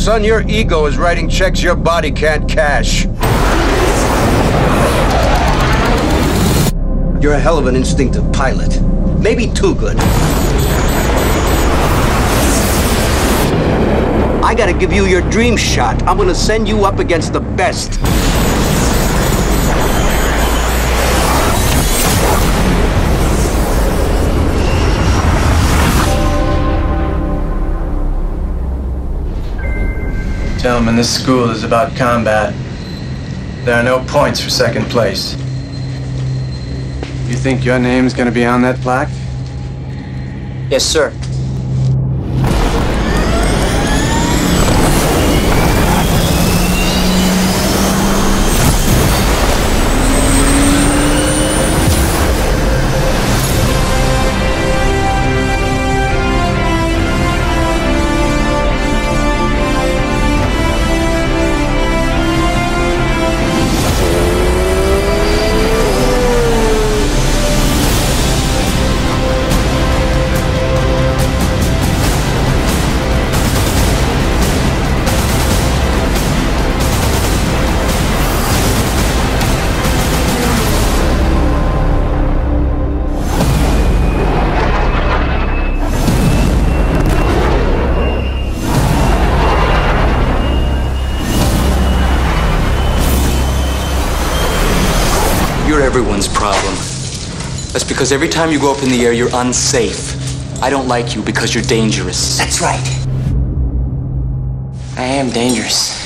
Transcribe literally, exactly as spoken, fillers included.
Son, your ego is writing checks your body can't cash. You're a hell of an instinctive pilot. Maybe too good. I gotta give you your dream shot. I'm gonna send you up against the best. Gentlemen, this school is about combat. There are no points for second place. You think your name's gonna be on that plaque? Yes, sir. You're everyone's problem. That's because every time you go up in the air, you're unsafe. I don't like you because you're dangerous. That's right. I am dangerous.